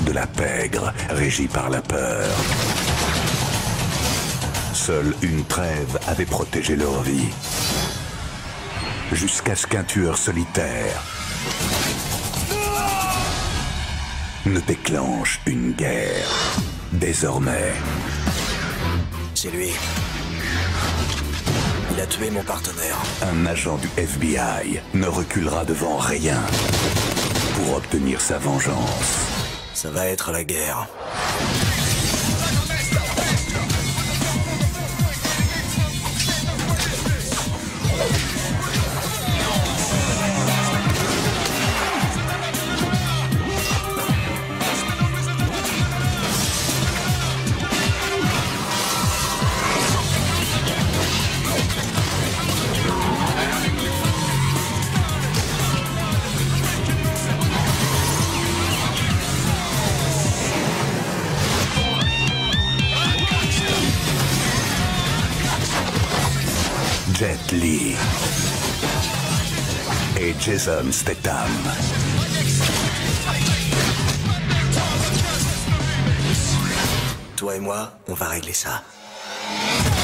de la pègre, régie par la peur. Seule une trêve avait protégé leur vie. Jusqu'à ce qu'un tueur solitaire ne déclenche une guerre. Désormais, C'est lui. Il a tué mon partenaire. un agent du FBI ne reculera devant rien pour obtenir sa vengeance. Ça va être la guerre. Jet Li et Jason Statham. Toi et moi, on va régler ça.